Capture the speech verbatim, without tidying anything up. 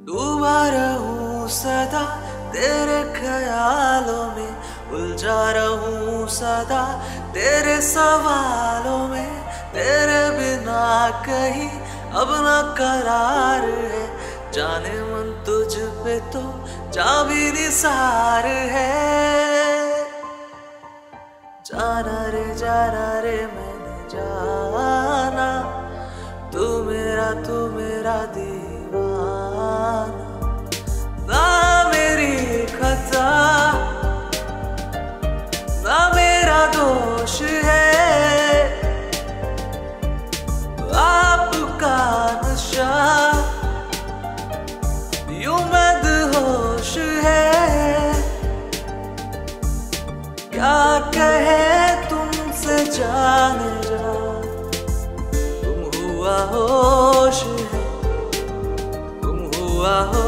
डूबा रहूं सदा तेरे ख्यालों में, उलझा रहूं सदा तेरे सवालों में। तेरे बिना कहीं अब न करार है, जाने मन तुझ पे तो जा भी निसार है। जाना रे जाना रे मैंने जाना, तू मेरा तू मेरा दीवाना। ना मेरी खता ना मेरा दोष है, आपका नशा यूं मदहोश है। क्या कहे तुमसे जाने जा, तुम हुआ होश है, तुम हुआ होश।